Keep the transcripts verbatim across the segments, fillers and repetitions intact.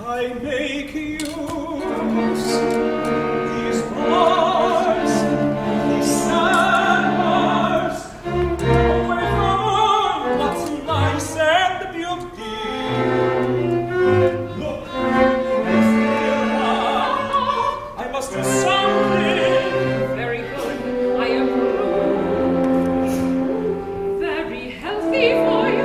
I make use these bars, these sandbars, away from what's nice and beauty. Look, it's there now. I must do something. Very good, I approve. Very healthy for you.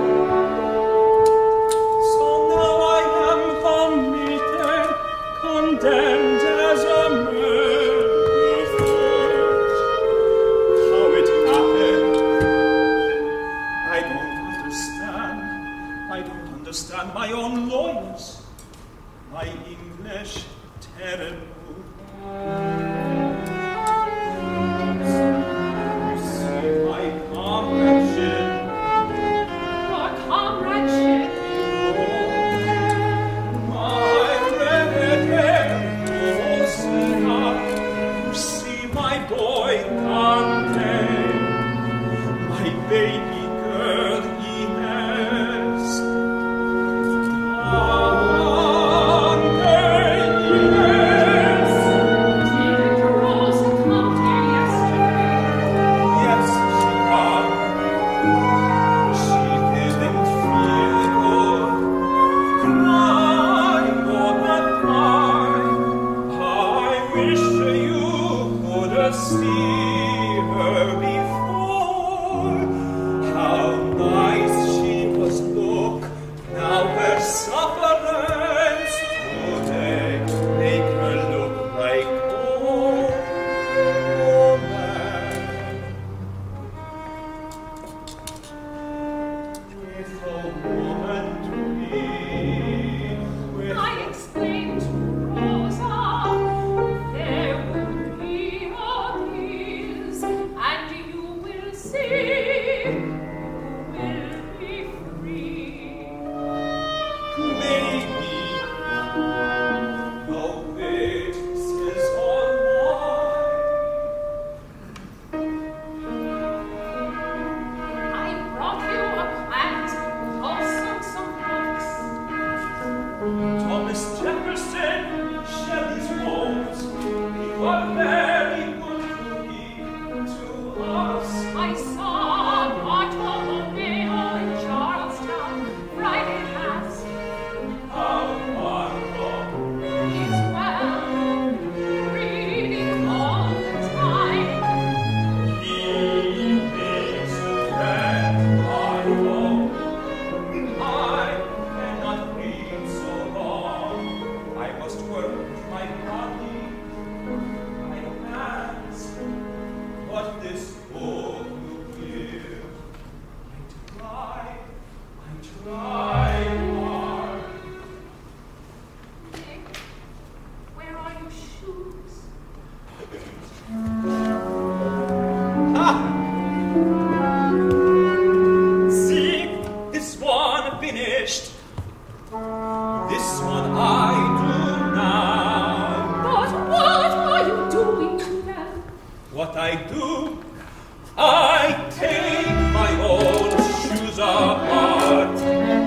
Condemned as a murderer. How it happened, I don't understand. I don't understand my own lawyers. My English terrible. You see my comradeship. Your comradeship. Boy Dante, my baby girl Ines. Dante, Ines. Didn't Rosa come here yesterday? Yes, she came. She didn't feel good. My woman, I wish you could have seen her before. How nice she was look. Now her sufferance today make her look like old woman. With a woman to be with. I exclaimed, Rosa, there will be a kiss, and you will see, you will be free. Maybe the wait is all I brought you a plant, also some books. mine. Thomas Jefferson, Shelley's poems, he was very good to us. I saw Bartolomeo in Charlestown, Friday Mass. How wonderful! He's well, reading all the time. He makes that I know. I cannot read so long. I must work my body, my hands. What this book will give. I try, I try hard. Nick, where are your shoes? Ah! See, this one finished. This one I do now. But what are you doing to them? What I do, I take my own shoes apart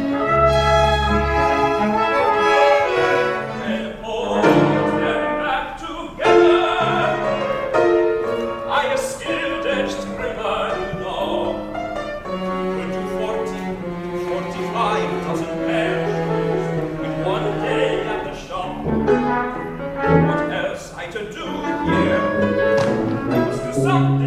and hold them back together. I a skilled-edged trimmer, you know, would do forty, forty-five dozen pairs in one day at the shop. What else I to do here? I must do something.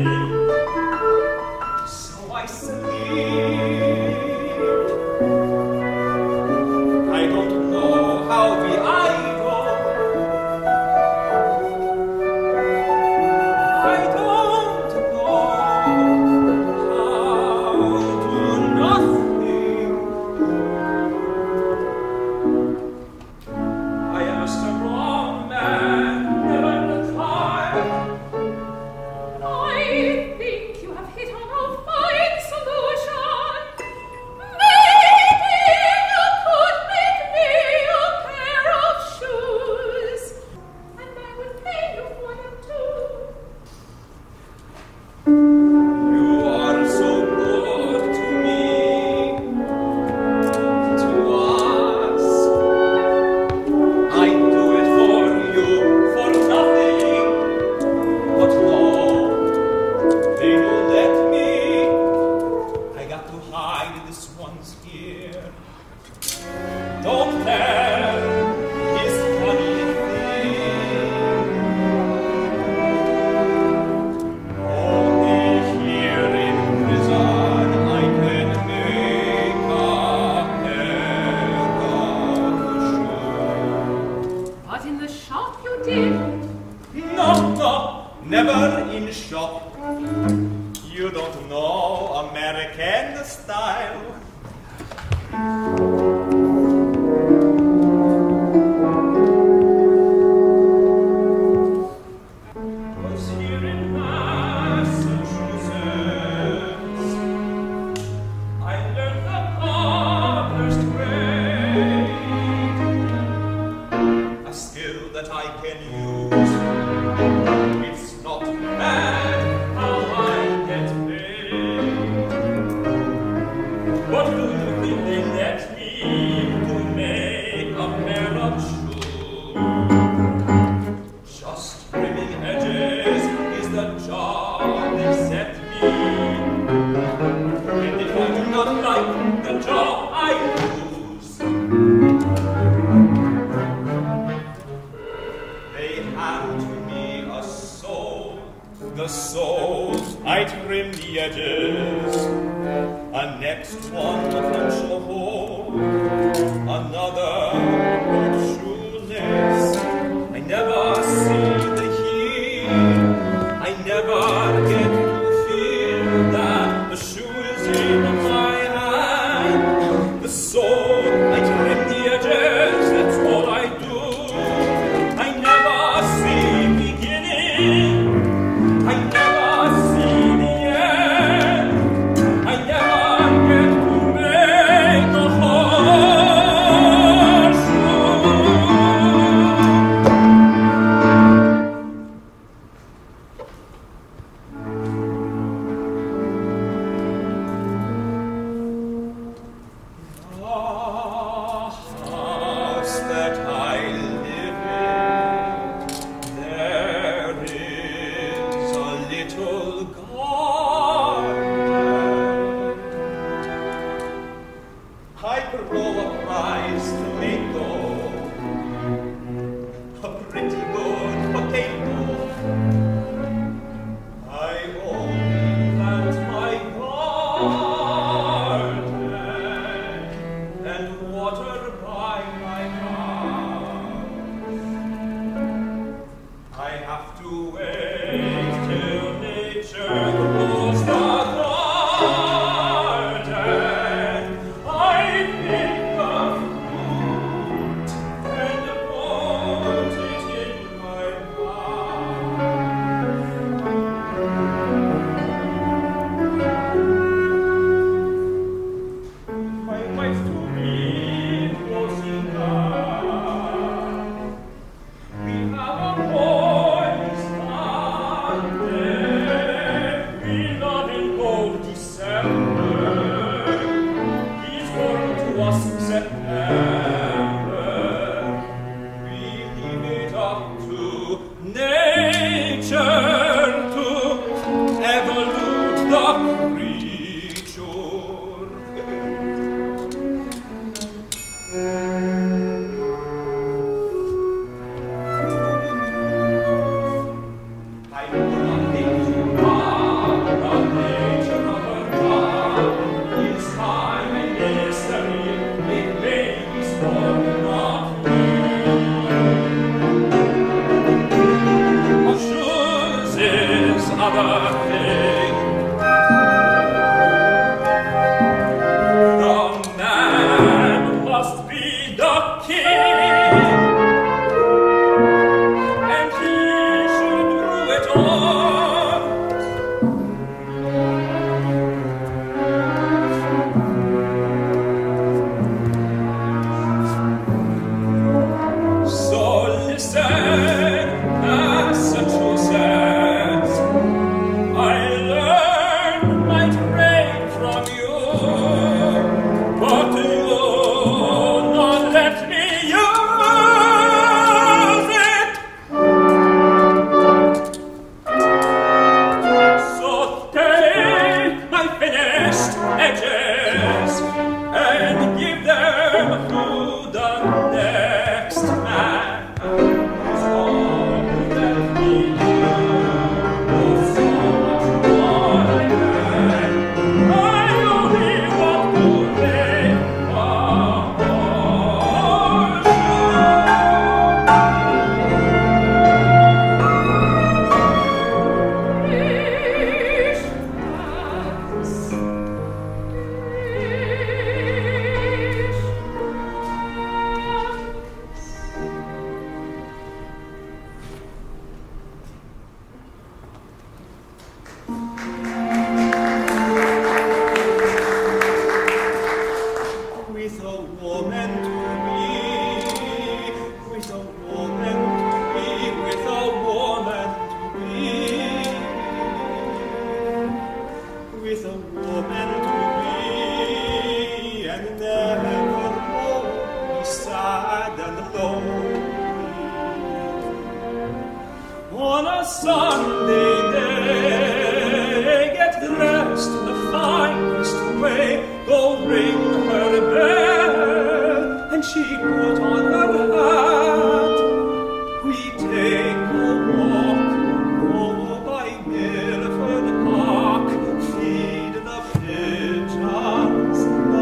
But you not let me use sad and lonely. On a Sunday day, get dressed in the finest way, go ring her bell, and she put on her hat. We take a walk, go by Milford Park, feed the pigeons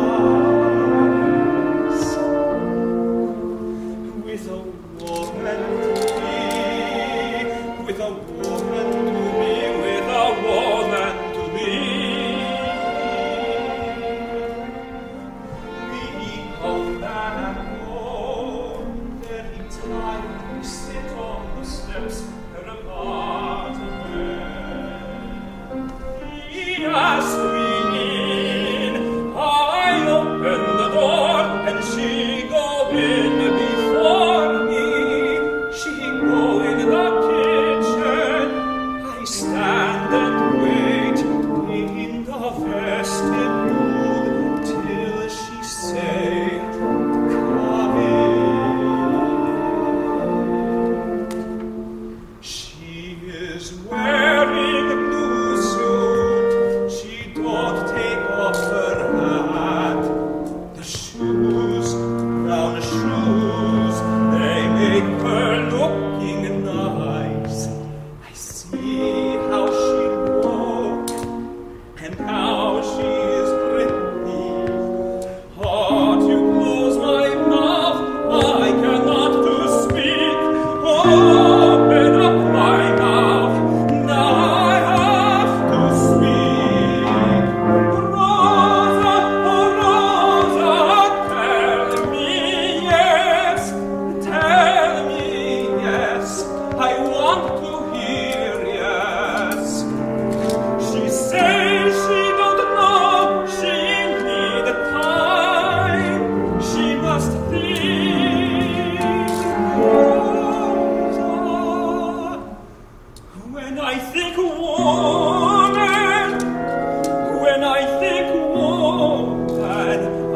nice. With a woman to be, with a woman to be, with a woman to be. We come back home, very tired, we sit on the steps, her apartment. He asked me in, I open the door, and she go in before me. She go in the kitchen, I stand and wait in the vestibule till she say, come in. She is wearing a blue suit, she don't take off her hat. The shoes, brown shoes, they make her looking nice. I see how she walks and how she is pretty. Oh, to close my mouth, I cannot to speak. Open up my mouth, now I have to speak. Rosa, oh Rosa, tell me yes, tell me yes, I want to hear yes. She says she don't know, she need time, she must think. Rosa, when I think woman, when I think woman, I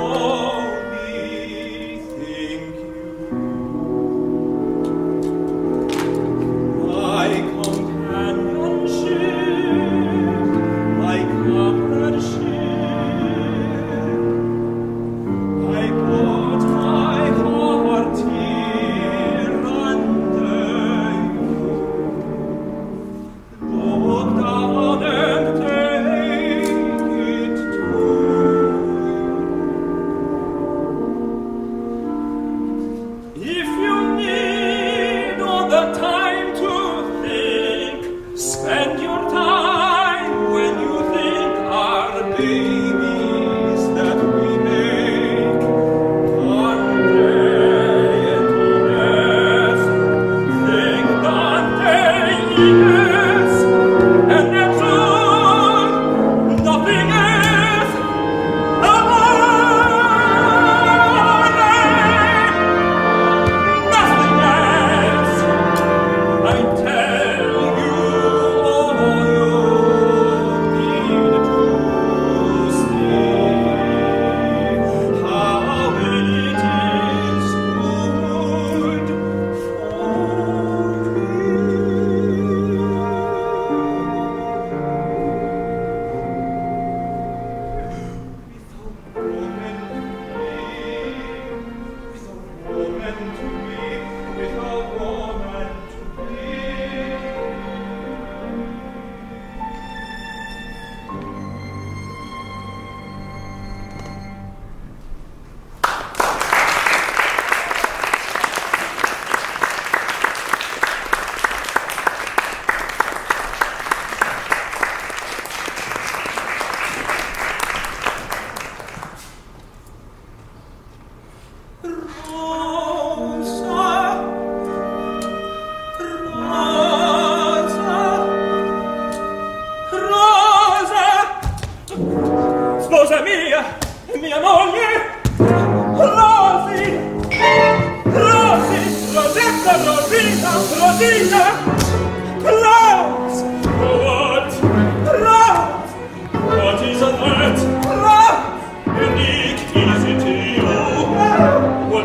only think you. My companionship, my comradeship, I put my heart here under you. Look down and take it to you. If you need all the time to think, spend your time when you think our babies that we make. Dante, yes, think Dante, yes, and that's all, nothing else. Amore, nothing else. I tell you all you need to see how it is good for me. With a woman to be, with a woman to be, with a woman to be. Rosa, Rosa, Rosa, sposa mia, mia moglie, Rosi, Rosi, Rosetta, Rosina, Rosina, Rose, what, Rose, what is that, Rose, and it is it you, whatever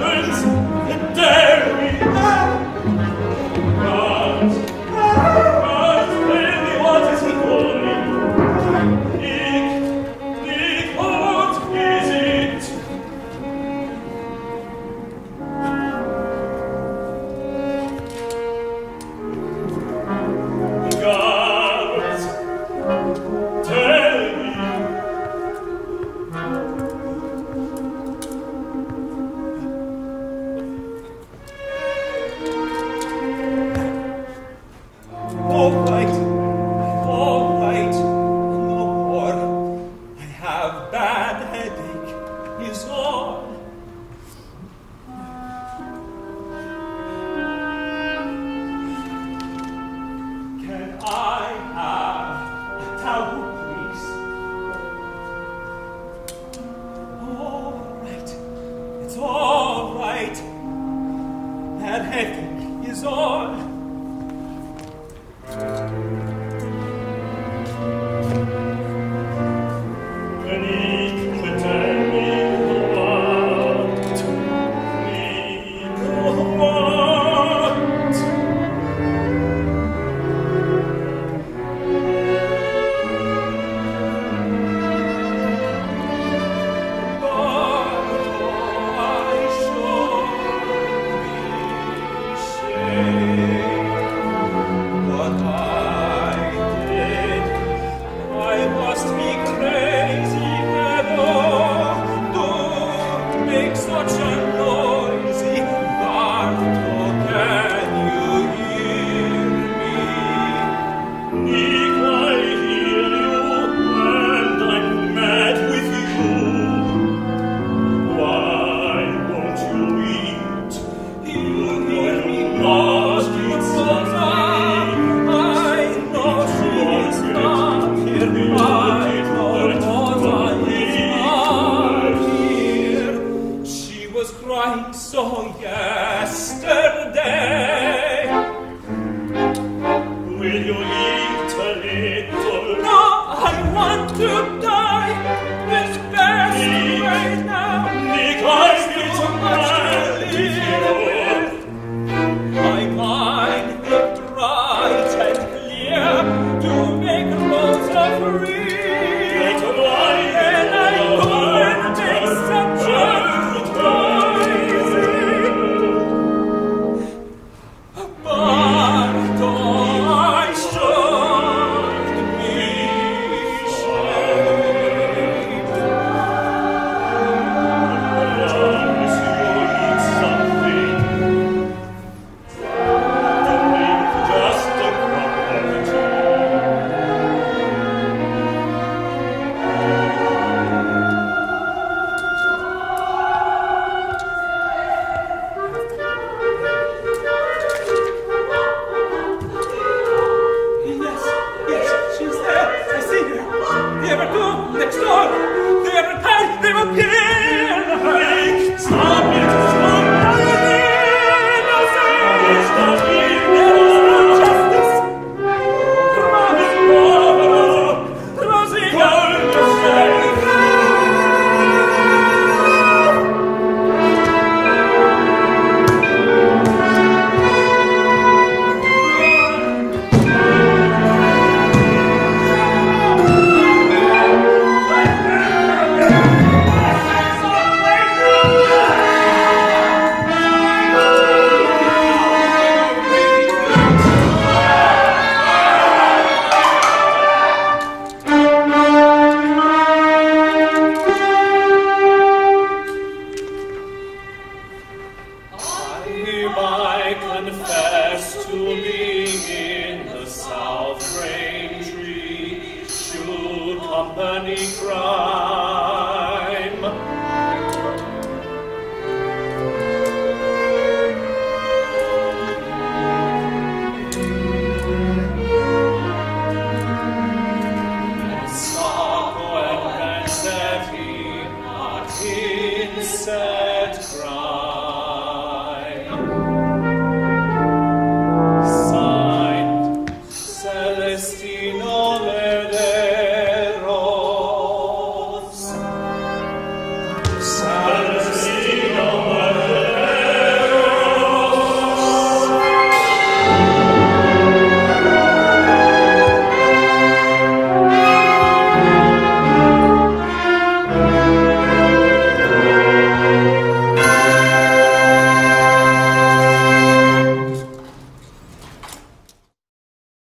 Sacco and Vanzetti, not in Sept.